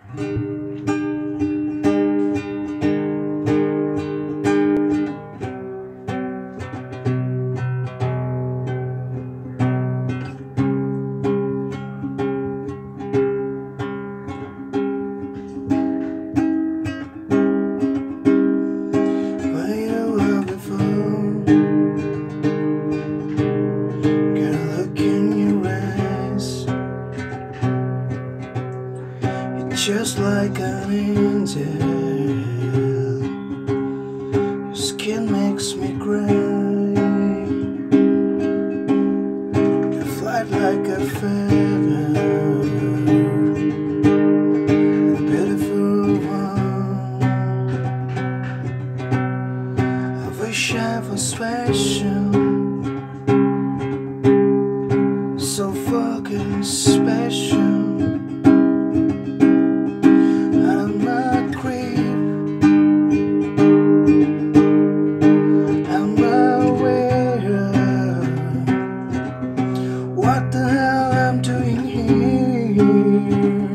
Just like an angel, your skin makes me cry. You fly like a feather, a beautiful one. I wish I was special, so fucking special. What the hell I'm doing here?